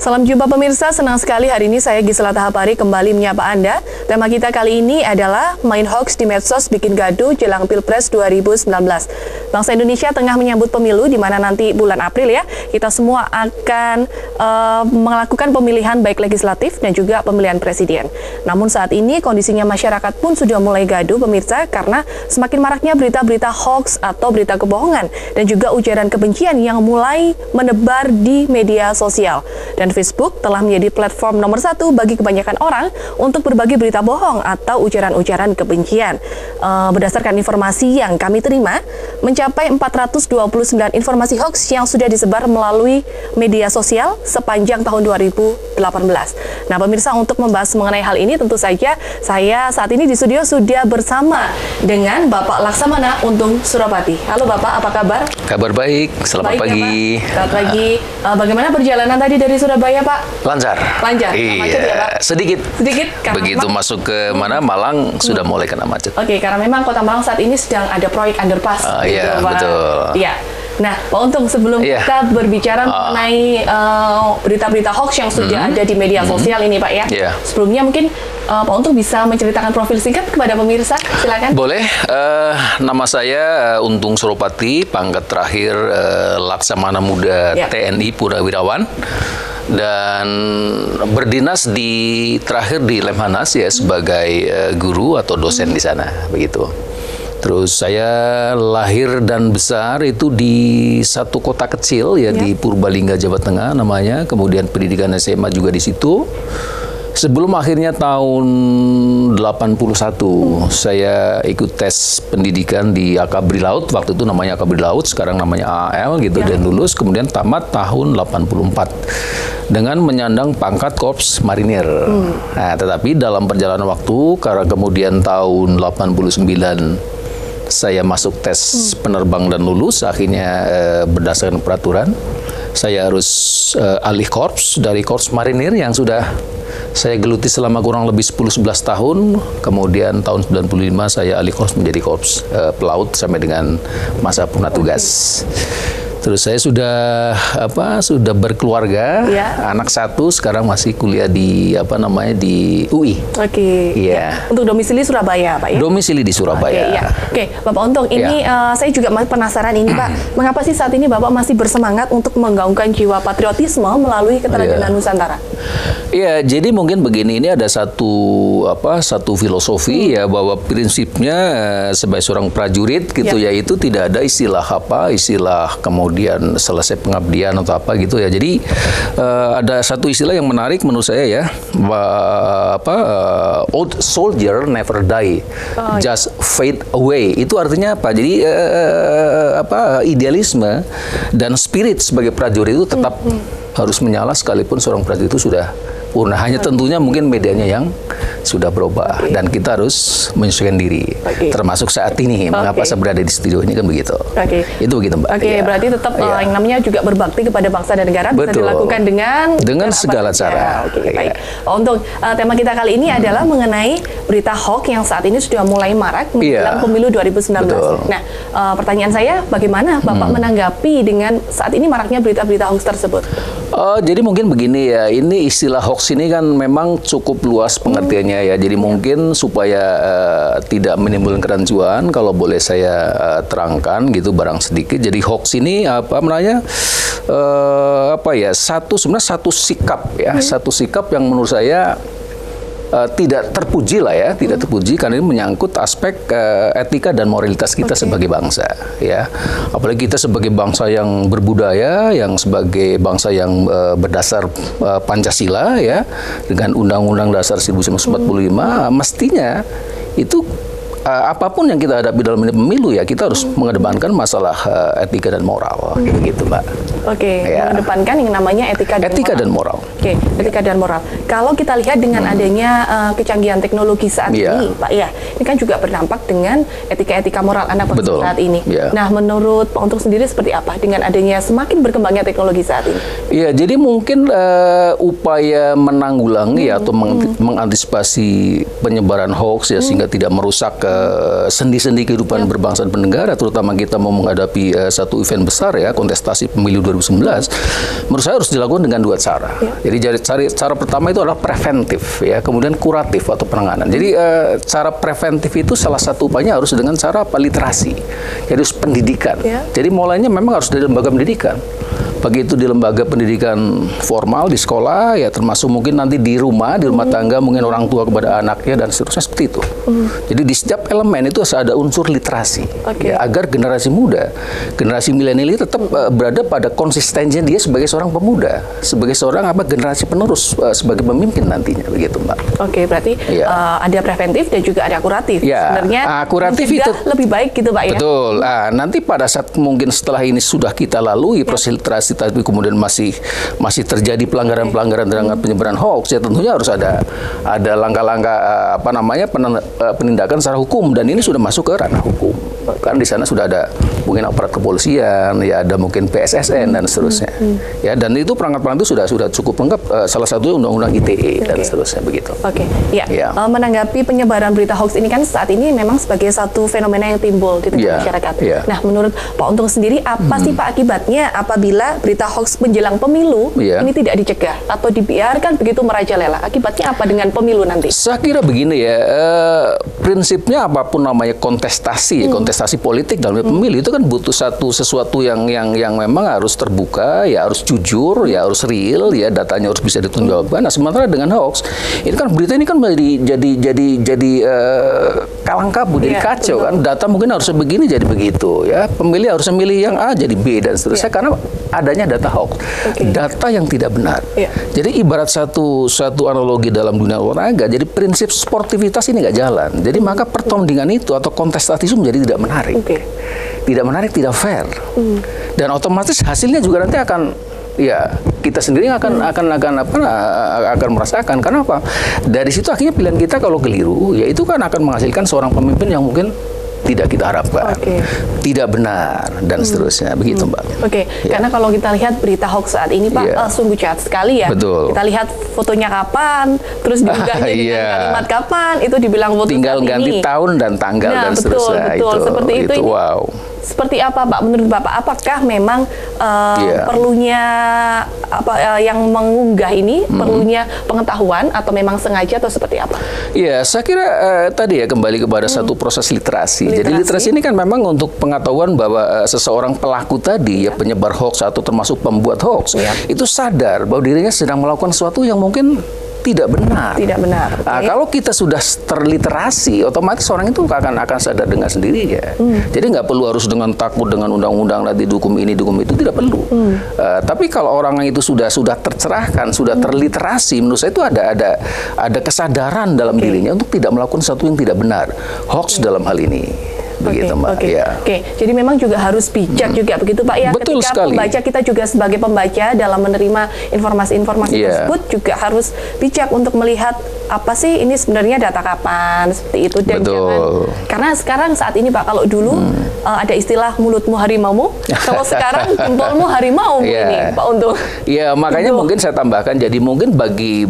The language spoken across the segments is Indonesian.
Salam jumpa pemirsa, senang sekali hari ini saya Gisela Tahapari kembali menyapa Anda. Tema kita kali ini adalah main hoax di medsos bikin gaduh jelang Pilpres 2019. Bangsa Indonesia tengah menyambut pemilu di mana nanti bulan April ya, kita semua akan melakukan pemilihan baik legislatif dan juga pemilihan presiden. Namun saat ini kondisinya masyarakat pun sudah mulai gaduh pemirsa karena semakin maraknya berita-berita hoax atau berita kebohongan dan juga ujaran kebencian yang mulai menebar di media sosial. Dan Facebook telah menjadi platform nomor 1 bagi kebanyakan orang untuk berbagi berita bohong atau ujaran-ujaran kebencian. Berdasarkan informasi yang kami terima, mencapai 429 informasi hoax yang sudah disebar melalui media sosial sepanjang tahun 2018. Nah, pemirsa, untuk membahas mengenai hal ini tentu saja saya saat ini di studio sudah bersama dengan Bapak Laksamana Untung Surapati. Halo Bapak, apa kabar? Kabar baik, selamat pagi. Ya, selamat pagi. Bagaimana perjalanan tadi dari Surabaya, Pak? Lancar. Lancar. Iya, macet ya, Pak? sedikit. Begitu memang, masuk ke Malang sudah mulai kena macet. Oke, karena memang Kota Malang saat ini sedang ada proyek underpass. Iya, Pak. betul. Iya. Nah, Pak Untung, sebelum kita berbicara mengenai berita-berita hoax yang sudah ada di media sosial ini, Pak ya. Sebelumnya mungkin Pak Untung bisa menceritakan profil singkat kepada pemirsa, silakan. Boleh. Nama saya Untung Surapati, pangkat terakhir Laksamana Muda TNI Purnawirawan. Dan berdinas terakhir di Lemhanas ya sebagai guru atau dosen di sana, begitu. Terus saya lahir dan besar itu di satu kota kecil ya di Purbalingga, Jawa Tengah namanya. Kemudian pendidikan SMA juga di situ. Sebelum akhirnya tahun 81 saya ikut tes pendidikan di Akabri Laut, waktu itu namanya Akabri Laut, sekarang namanya AAL gitu, dan lulus. Kemudian tamat tahun 84 dengan menyandang pangkat Korps Marinir. Nah, tetapi dalam perjalanan waktu, karena kemudian tahun 89 saya masuk tes penerbang dan lulus, akhirnya berdasarkan peraturan saya harus alih korps dari Korps Marinir yang sudah saya geluti selama kurang lebih 10-11 tahun. Kemudian tahun 95 saya alih korps menjadi Korps Pelaut sampai dengan masa purna tugas. Terus saya sudah berkeluarga, anak satu, sekarang masih kuliah di di UI. Oke. Iya. Untuk domisili Surabaya, Pak ya? Domisili di Surabaya. Oke, Bapak Untung, ini saya juga penasaran ini, Pak. Mengapa sih saat ini Bapak masih bersemangat untuk menggaungkan jiwa patriotisme melalui keteladanan Nusantara? Iya, jadi mungkin begini, ini ada satu filosofi ya, bahwa prinsipnya sebagai seorang prajurit gitu yaitu tidak ada istilah kemudian selesai pengabdian atau apa gitu ya. Jadi ada satu istilah yang menarik menurut saya ya, old soldier never die, just fade away. Itu artinya apa? Jadi idealisme dan spirit sebagai prajurit itu tetap harus menyala sekalipun seorang prajurit itu sudah purna. Hanya tentunya mungkin medianya yang sudah berubah dan kita harus menyesuaikan diri. Termasuk saat ini, mengapa saya berada di studio ini kan begitu. Itu begitu, Mbak. Berarti tetap yang namanya juga berbakti kepada bangsa dan negara bisa dilakukan dengan segala cara. Baik. Untuk tema kita kali ini adalah mengenai berita hoax yang saat ini sudah mulai marak menjelang pemilu 2019. Nah, pertanyaan saya, bagaimana Bapak menanggapi dengan saat ini maraknya berita-berita hoax tersebut? Jadi mungkin begini ya, ini istilah hoax ini kan memang cukup luas pengertiannya ya. Jadi mungkin supaya tidak menimbulkan kerancuan, kalau boleh saya terangkan gitu barang sedikit. Jadi hoax ini sebenarnya satu sikap ya, satu sikap yang menurut saya tidak terpuji lah ya, tidak terpuji karena ini menyangkut aspek etika dan moralitas kita sebagai bangsa ya. Apalagi kita sebagai bangsa yang berbudaya, yang sebagai bangsa yang berdasar Pancasila ya, dengan Undang-Undang Dasar 1945, mestinya itu apapun yang kita hadapi dalam pemilu ya, kita harus mengedepankan masalah etika dan moral gitu, Mbak. Mengedepankan yang namanya etika dan moral. Etika dan moral. Kalau kita lihat dengan adanya kecanggihan teknologi saat ini, Pak ya, ini kan juga berdampak dengan etika moral anak bangsa saat ini. Nah, menurut Pak Untung sendiri seperti apa dengan adanya semakin berkembangnya teknologi saat ini? Iya, jadi mungkin upaya menanggulangi atau mengantisipasi penyebaran hoax ya, sehingga tidak merusak sendi-sendi kehidupan berbangsa dan bernegara, terutama kita mau menghadapi satu event besar ya, kontestasi pemilu 2019, menurut saya harus dilakukan dengan dua cara. Jadi cara pertama itu adalah preventif ya, kemudian kuratif atau penanganan. Jadi cara preventif itu salah satu upaya harus dengan cara apa? Literasi. Jadi harus pendidikan. Jadi mulainya memang harus dari lembaga pendidikan. Begitu di lembaga pendidikan formal di sekolah ya, termasuk mungkin nanti di rumah tangga mungkin orang tua kepada anaknya dan seterusnya seperti itu. Jadi di setiap elemen itu harus ada unsur literasi ya, agar generasi muda, generasi milenial ini tetap berada pada konsistensinya dia sebagai seorang pemuda, sebagai seorang generasi penerus, sebagai pemimpin nantinya begitu, Mbak. Oke, berarti ada preventif dan juga ada kuratif. Ya, sebenarnya kuratif itu lebih baik gitu, Pak ya. Betul. Nanti pada saat mungkin setelah ini sudah kita lalui proses literasi, tapi kemudian masih terjadi pelanggaran-pelanggaran dengan penyebaran hoax, ya tentunya harus ada langkah-langkah penindakan secara hukum, dan ini sudah masuk ke ranah hukum. Kan di sana sudah ada mungkin aparat kepolisian, ya ada mungkin PSSN dan seterusnya. Ya, dan itu perangkat-perangkat itu sudah cukup lengkap, salah satunya undang-undang ITE dan seterusnya begitu. Ya. Menanggapi penyebaran berita hoax ini kan saat ini memang sebagai satu fenomena yang timbul di tengah masyarakat. Nah, menurut Pak Untung sendiri apa sih Pak akibatnya apabila berita hoax menjelang pemilu ini tidak dicegah atau dibiarkan begitu merajalela? Akibatnya apa dengan pemilu nanti? Saya kira begini ya, prinsipnya apapun namanya kontestasi, kontestasi politik dalam pemilu itu kan butuh sesuatu yang memang harus terbuka, ya harus jujur, ya harus real, ya datanya harus bisa ditunjukkan. Nah, sementara dengan hoax, ini kan berita ini kan jadi kalang kabut, jadi kacau kan. Data mungkin harusnya begini jadi begitu, ya pemilih harusnya milih yang A jadi B dan seterusnya karena adanya data hoax, data yang tidak benar. Jadi ibarat satu analogi dalam dunia olahraga, jadi prinsip sportivitas ini nggak jalan. Jadi maka pertandingan itu atau kontestasi itu menjadi tidak menarik. Tidak menarik, tidak fair. Dan otomatis hasilnya juga nanti akan, ya kita sendiri akan merasakan. Karena apa? Dari situ akhirnya pilihan kita kalau keliru, ya itu kan akan menghasilkan seorang pemimpin yang mungkin tidak kita harapkan, tidak benar dan seterusnya begitu, Mbak. Karena kalau kita lihat berita hoax saat ini, Pak, sungguh jahat sekali ya. Kita lihat fotonya kapan, terus diunggahnya dengan kalimat kapan, itu dibilang foto tinggal saat ganti ini. tahun dan tanggal dan seterusnya. Betul. Seperti itu. Ini wow. Seperti apa, Pak? Menurut Bapak, apakah memang perlunya yang mengunggah ini perlunya pengetahuan atau memang sengaja atau seperti apa? Ya, saya kira tadi ya kembali kepada satu proses literasi. Jadi literasi ini kan memang untuk pengetahuan bahwa seseorang pelaku tadi ya penyebar hoax atau termasuk pembuat hoax itu sadar bahwa dirinya sedang melakukan sesuatu yang mungkin tidak benar. Kalau kita sudah terliterasi, otomatis orang itu akan sadar dengan sendirinya. Jadi nggak perlu harus dengan takut dengan undang-undang nanti dukung ini dukung itu, tidak perlu. Tapi kalau orang itu sudah tercerahkan, sudah terliterasi, menurut saya itu ada kesadaran dalam dirinya untuk tidak melakukan sesuatu yang tidak benar, hoax dalam hal ini. Begitu, Mbak. Jadi memang juga harus bijak juga begitu, Pak ya. Betul ketika sekali. Pembaca, kita juga sebagai pembaca dalam menerima informasi-informasi tersebut juga harus bijak untuk melihat apa sih ini sebenarnya data kapan seperti itu, dan karena sekarang saat ini, Pak, kalau dulu ada istilah mulutmu harimaumu, kalau sekarang jempolmu harimau ini, Pak Untung. Ya, makanya mungkin saya tambahkan, jadi mungkin bagi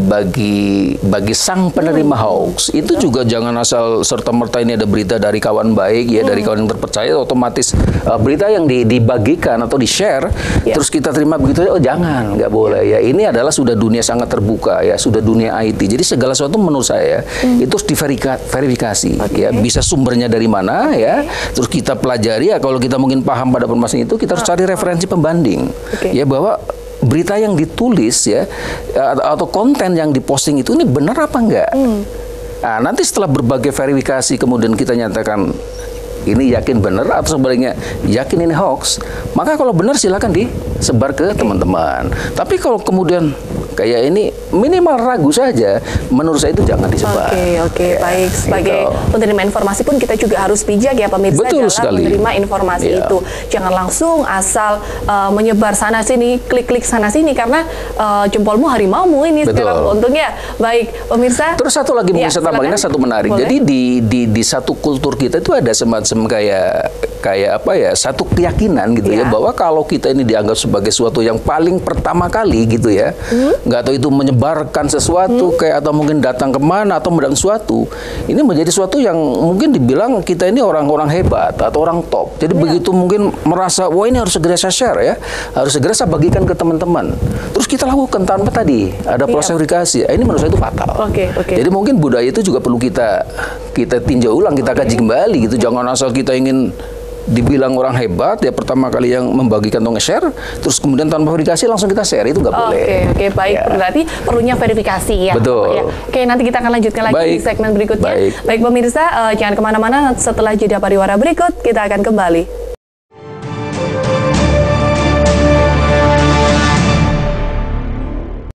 sang penerima hoax itu juga jangan asal serta-merta ini ada berita dari kawan baik ya, dari kawan yang terpercaya, otomatis berita yang dibagikan atau di-share terus kita terima begitu, jangan, nggak boleh ya. Ini adalah sudah dunia sangat terbuka ya, sudah dunia IT. Jadi segala sesuatu menurut saya itu harus diverifikasi ya, bisa sumbernya dari mana ya, terus kita pelajari ya. Kalau kita mungkin paham pada permasalahan itu, kita harus cari referensi pembanding ya, bahwa berita yang ditulis ya atau konten yang diposting itu ini benar apa enggak. Nah, nanti setelah berbagai verifikasi kemudian kita nyatakan ini yakin benar atau sebaliknya yakin ini hoax, maka kalau benar silakan disebar ke teman-teman. Tapi kalau kemudian kayak ini minimal ragu saja, menurut saya itu jangan disebar. Baik. Sebagai penerima informasi pun kita juga harus bijak ya, pemirsa, dalam menerima informasi itu. Jangan langsung asal menyebar sana sini, klik-klik sana sini, karena jempolmu harimaumu ini sekarang. Untungnya baik, pemirsa. Terus satu lagi mungkin saya tambahkan, satu menarik. Boleh. Jadi di satu kultur kita itu ada semacam kayak apa ya, satu keyakinan gitu ya, bahwa kalau kita ini dianggap sebagai sesuatu yang paling pertama kali gitu ya, nggak tahu itu menyebarkan sesuatu kayak atau mungkin datang kemana atau mendang sesuatu, ini menjadi sesuatu yang mungkin dibilang kita ini orang-orang hebat atau orang top. Jadi begitu mungkin merasa wah ini harus segera saya share ya, harus segera saya bagikan ke teman-teman. Terus kita lakukan tanpa tadi ada proses verifikasi. Ini menurut saya itu fatal. Jadi mungkin budaya itu juga perlu kita tinjau ulang, kita kaji kembali gitu. Jangan asal kita ingin dibilang orang hebat ya pertama kali yang membagikan atau nge-share terus kemudian tanpa verifikasi langsung kita share, itu nggak boleh. Oke, baik. Ya. Berarti perlunya verifikasi ya. Betul. Ya. Oke, nanti kita akan lanjutkan lagi di segmen berikutnya. Baik pemirsa, jangan kemana-mana, setelah jeda pariwara berikut kita akan kembali.